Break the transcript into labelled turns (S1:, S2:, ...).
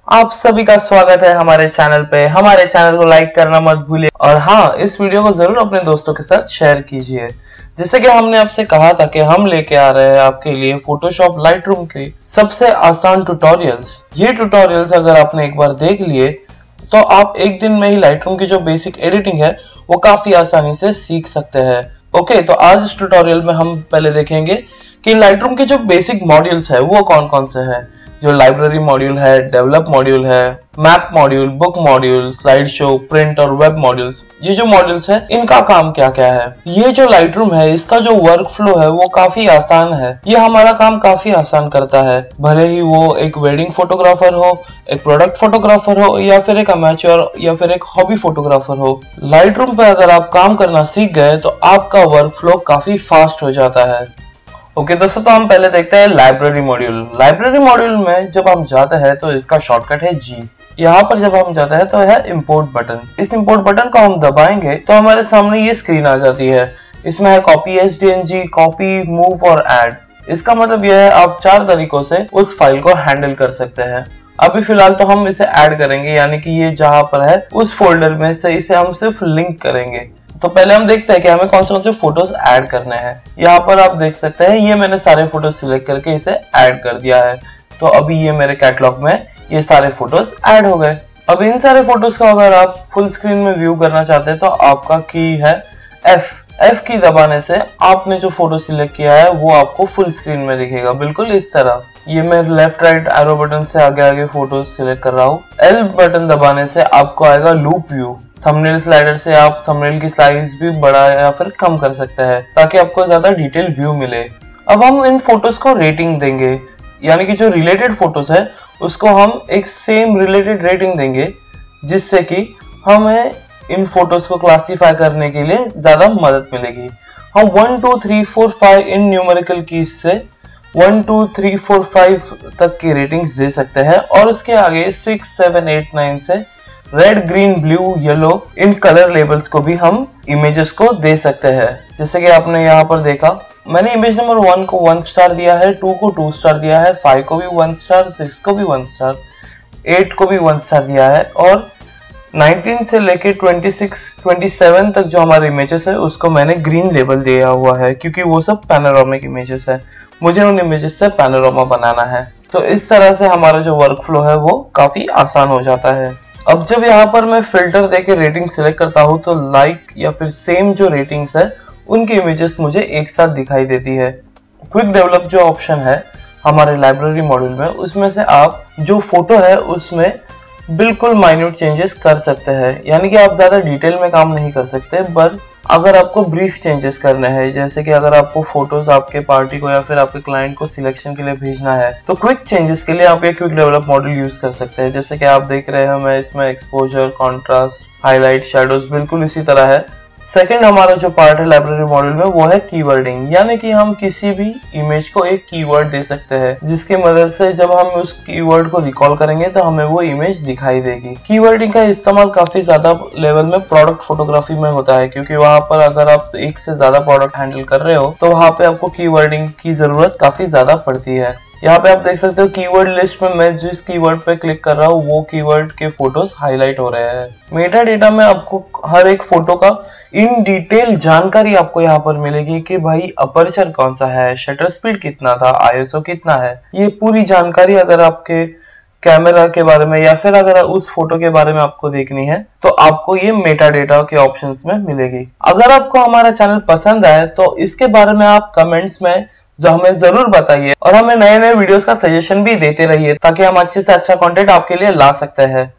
S1: आप सभी का स्वागत है हमारे चैनल पे। हमारे चैनल को लाइक करना मत भूलिए और हाँ, इस वीडियो को जरूर अपने दोस्तों के साथ शेयर कीजिए। जैसे कि हमने आपसे कहा था कि हम लेके आ रहे हैं आपके लिए फोटोशॉप लाइटरूम के सबसे आसान ट्यूटोरियल्स। ये ट्यूटोरियल्स अगर आपने एक बार देख लिए तो आप एक दिन में ही लाइटरूम की जो बेसिक एडिटिंग है वो काफी आसानी से सीख सकते हैं। ओके, तो आज इस ट्यूटोरियल में हम पहले देखेंगे कि लाइटरूम के जो बेसिक मॉड्यूल्स है वो कौन कौन से हैं। जो लाइब्रेरी मॉड्यूल है, डेवलप मॉड्यूल है, map module, book module, slide show, print और वेब मॉड्यूल्स, ये जो मॉड्यूल्स है इनका काम क्या क्या है। ये जो लाइटरूम है इसका जो वर्क फ्लो है वो काफी आसान है। ये हमारा काम काफी आसान करता है, भले ही वो एक वेडिंग फोटोग्राफर हो, एक प्रोडक्ट फोटोग्राफर हो या फिर एक अमेच्योर या फिर एक हॉबी फोटोग्राफर हो। लाइटरूम पे अगर आप काम करना सीख गए तो आपका वर्क फ्लो काफी फास्ट हो जाता है। ओके दोस्तों, तो हम पहले देखते हैं लाइब्रेरी मॉड्यूल। लाइब्रेरी मॉड्यूल में जब हम जाते हैं तो इसका शॉर्टकट है जी। यहाँ पर जब हम जाते हैं तो है इंपोर्ट बटन। इस इंपोर्ट बटन को हम दबाएंगे तो हमारे सामने ये स्क्रीन आ जाती है। इसमें है कॉपी एचडीएनजी, कॉपी, मूव और ऐड। इसका मतलब यह है आप 4 तरीकों से उस फाइल को हैंडल कर सकते हैं। अभी फिलहाल तो हम इसे ऐड करेंगे, यानी कि ये जहां पर है उस फोल्डर में से इसे हम सिर्फ लिंक करेंगे। तो पहले हम देखते हैं कि हमें कौन से फोटोज ऐड करने हैं। यहाँ पर आप देख सकते हैं ये मैंने सारे फोटोज सिलेक्ट करके इसे ऐड कर दिया है। तो अभी ये मेरे कैटलॉग में ये सारे फोटोज ऐड हो गए। अब इन सारे फोटोज को अगर आप फुल स्क्रीन में व्यू करना चाहते हैं तो आपका की है F की दबाने से आपने जो फोटो सिलेक्ट किया है वो आपको फुल स्क्रीन में दिखेगा, बिल्कुल इस तरह। ये मैं लेफ्ट राइट एरो बटन से आगे आगे फोटोज सिलेक्ट कर रहा हूँ। L बटन दबाने से आपको आएगा लूप व्यू। थंबनेल स्लाइडर से आप थंबनेल की साइज भी बढ़ा या फिर कम कर सकते हैं ताकि आपको ज्यादा डिटेल व्यू मिले। अब हम इन फोटोज को रेटिंग देंगे, यानी कि जो रिलेटेड फोटोज है उसको हम एक सेम रिलेटेड रेटिंग देंगे, जिससे कि हमें इन फोटोज को क्लासिफाई करने के लिए ज्यादा मदद मिलेगी। हम 1 2 3 4 5 इन न्यूमेरिकल कीज से 1 2 3 4 5 तक की रेटिंग्स दे सकते हैं और उसके आगे 6 7 8 9 से रेड, ग्रीन, ब्लू, येलो इन कलर लेबल्स को भी हम इमेजेस को दे सकते हैं। जैसे कि आपने यहाँ पर देखा, मैंने इमेज नंबर 1 को 1 स्टार दिया है, 2 को 2 स्टार दिया है, 5 को भी 1 स्टार, 6 को भी 1 स्टार, 8 को भी 1 स्टार दिया है और 19 से लेके 26 27 तक जो हमारे इमेजेस है उसको मैंने ग्रीन लेबल दिया हुआ है, क्योंकि वो सब पैनोरामिक इमेजेस है। मुझे उन इमेजेस से पैनोरामा बनाना है। तो इस तरह से हमारा जो वर्क फ्लो है वो काफी आसान हो जाता है। अब जब यहाँ पर मैं फिल्टर देके रेटिंग सिलेक्ट करता हूँ तो लाइक या फिर सेम जो रेटिंग्स है उनकी इमेजेस मुझे एक साथ दिखाई देती है। क्विक डेवलप जो ऑप्शन है हमारे लाइब्रेरी मॉड्यूल में, उसमें से आप जो फोटो है उसमें बिल्कुल माइन्यूट चेंजेस कर सकते हैं, यानी कि आप ज्यादा डिटेल में काम नहीं कर सकते, पर अगर आपको ब्रीफ चेंजेस करने हैं, जैसे कि अगर आपको फोटोज आपके पार्टी को या फिर आपके क्लाइंट को सिलेक्शन के लिए भेजना है तो क्विक चेंजेस के लिए आप ये क्विक डेवलप मॉडल यूज कर सकते हैं। जैसे कि आप देख रहे हैं मैं इसमें एक्सपोजर, कॉन्ट्रास्ट, हाईलाइट, शैडोज बिल्कुल इसी तरह है। सेकंड हमारा जो पार्ट है लाइब्रेरी मॉड्यूल में वो है कीवर्डिंग, यानी कि हम किसी भी इमेज को एक कीवर्ड दे सकते हैं, जिसकी मदद से जब हम उस कीवर्ड को रिकॉल करेंगे तो हमें वो इमेज दिखाई देगी। कीवर्डिंग का इस्तेमाल काफी ज्यादा लेवल में प्रोडक्ट फोटोग्राफी में होता है, क्योंकि वहां पर अगर आप एक से ज्यादा प्रोडक्ट हैंडल कर रहे हो तो वहां पे आपको कीवर्डिंग की जरूरत काफी ज्यादा पड़ती है। यहाँ पे आप देख सकते हो कीवर्ड लिस्ट में मैं जिस कीवर्ड पे क्लिक कर रहा हूँ वो कीवर्ड के फोटोज हाईलाइट हो रहे हैं। मेटा डेटा में आपको हर एक फोटो का इन डिटेल जानकारी आपको यहाँ पर मिलेगी कि भाई अपर्चर कौन सा है, शटर स्पीड कितना था, आईएसओ कितना है। ये पूरी जानकारी अगर आपके कैमरा के बारे में या फिर अगर उस फोटो के बारे में आपको देखनी है तो आपको ये मेटा डेटा के ऑप्शंस में मिलेगी। अगर आपको हमारा चैनल पसंद आए तो इसके बारे में आप कमेंट्स में जो हमें जरूर बताइए और हमें नए नए वीडियोस का सजेशन भी देते रहिए, ताकि हम अच्छे से अच्छा कंटेंट आपके लिए ला सकते हैं।